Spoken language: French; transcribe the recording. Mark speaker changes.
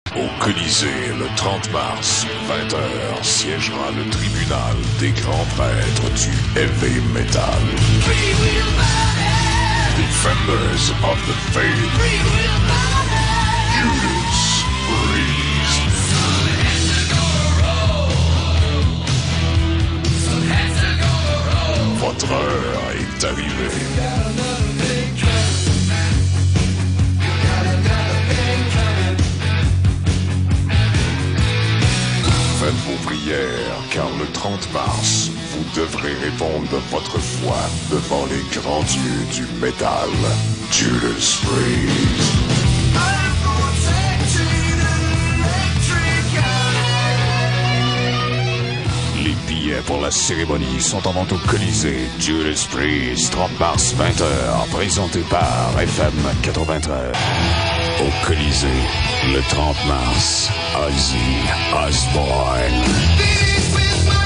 Speaker 1: Au Colisée, le 30 mars, 20h, siégera le tribunal des grands prêtres du heavy metal. Defenders of the faith. Judas Priest. Votre heure est arrivée. Faites vos prières, car le 30 mars, vous devrez répondre de votre foi devant les grands dieux du métal, Judas Priest. Les billets pour la cérémonie sont en vente au Colisée, Judas Priest, 30 mars, 20h, présenté par FM 93. Au Colisée, le 30 mars, Ozzy Osbourne.